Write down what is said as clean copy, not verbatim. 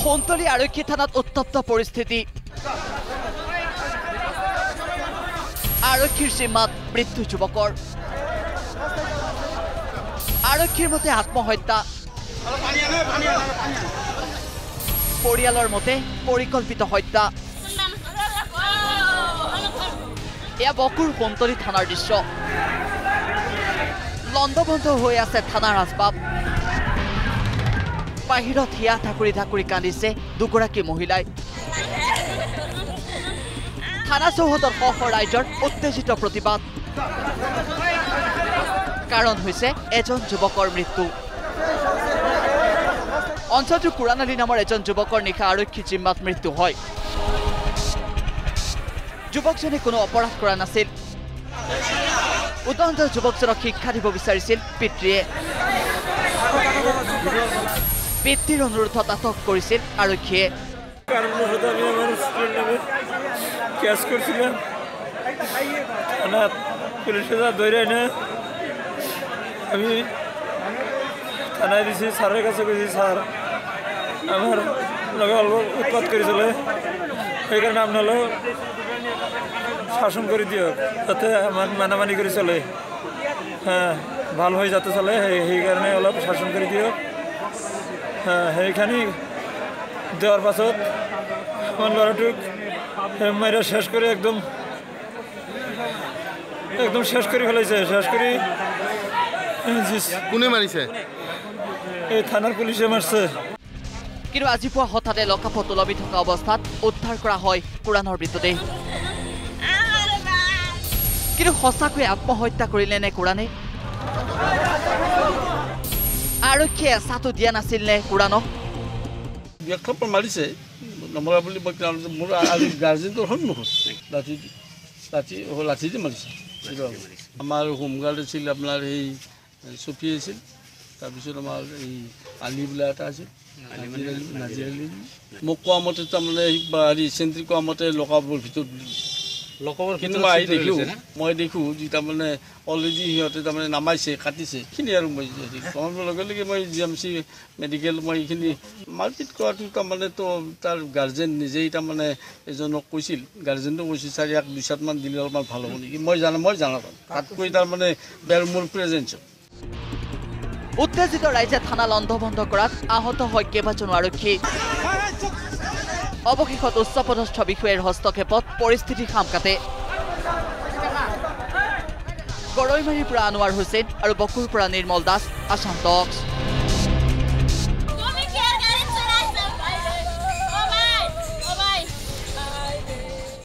সোণতলী আৰক্ষী থানাত উত্তপ্ত পৰিস্থিতি আৰক্ষীৰ জিম্মাত মৃত্যু যুৱকৰ আৰক্ষীৰ মতে আত্মহত্যা পৰিয়ালৰ মতে পৰিকল্পিত হত্যা এয়া বকুৰ সোণতলী থানাৰ দৃশ্য লণ্ডভণ্ড হৈ আছে থানাৰ আচবাব বাহিৰত হিয়া ঠাকুৰি ঠাকুৰি কান্দিছে দুগৰাকী মহিলাই থানা চৌহদৰ সহ ৰাইজৰ উত্তেজিত প্ৰতিবাদ কাৰণ হৈছে এজন যুৱকৰ মৃত্যু অঞ্চলটোৰ কুৰাণ আলী নামৰ এজন যুৱকৰ নিশা আৰক্ষী জিম্মাত মৃত্যু হয় যুৱকজনে কোনো অপৰাধ কৰা নাছিল উদণ্ড যুৱকজনক শিক্ষা দিব বিচাৰিছিল পিতৃয়ে পিতৃৰ অনুৰোধত আটক কৰিছিল আৰক্ষীয়ে আমি থানায় দিছি স্যারের কাছে গেছি স্যার আমার লগে অল্প উৎপাত করে চলে সেই কারণে আপনারা শাসন করে দিও যাতে আমার মানামানি করে চলে হ্যাঁ ভালো হয়ে যাতে চলে সেই কারণে অলপ শাসন করে দিও হ্যাঁ সেইখানে দেওয়ার পাছত আমার লড়াটুক মাইরা শেষ করে একদম শেষ করে ফেলাইছে শেষ করে কোনে মাৰিছে এই থানার পুলিশে মারছে কিন্তু আজি পুৱা হঠাতে লকাপত ওলমি থকা অৱস্থাত উদ্ধাৰ কৰা হয় কুৰাণৰ মৃতদেহ কিন্তু সঁচাকৈ আত্মহত্যা কৰিলে নে কুৰাণে আৰক্ষীয়ে এচাটো দিয়া নাছিল নে কুৰাণক ব্যক্তিৰ মাৰিছে নমৰা বুলি মোৰ গাৰ্জেনটোৰ সন্মুখত লাঠি দি মাৰিছে আমাৰ হোমগাৰ্ড আছিল আপোনাৰ এই চফি আছিল তাৰপিছত আমাৰ এই আলি বোলা এটা আছিল নাজিৰ আলি মোক কোৱা মতে তাৰমানে হেৰি চেণ্ট্ৰি কোৱা মতে লকাবৰ ভিতৰত কিন্তু মই দেখোঁ যি তাৰমানে অলৰেডি সিহঁতে তাৰমানে নামাইছে কাটিছে এইখিনি আৰু মই কমাবৰ লগে লগে মই জি এম চি মেডিকেল মই এইখিনি মাৰপিট কৰাটো তাৰমানে তো তাৰ গাৰ্জেন নিজেই তাৰমানে এজনক কৈছিল গাৰ্জেনটো কৈছিল চাৰি 1-2 চাটমান দিলে অলপমান ভাল হ'ব নেকি মই জানো তাতকৈ তাৰমানে বেৰ মোৰ প্ৰেজেঞ্চ উত্তেজিত ৰাইজে থানা লণ্ডভণ্ড কৰাত আহত হয় কেইবাজনো আৰক্ষী অৱশেষত উচ্চপদস্থ বিষয়াৰ হস্তক্ষেপত পৰিস্থিতি খাম কাটে গৰৈমাৰীৰ পৰা আনোৱাৰ হুছেইন আৰু বকুৰ পৰা নিৰ্মল দাস আসাম টক্স।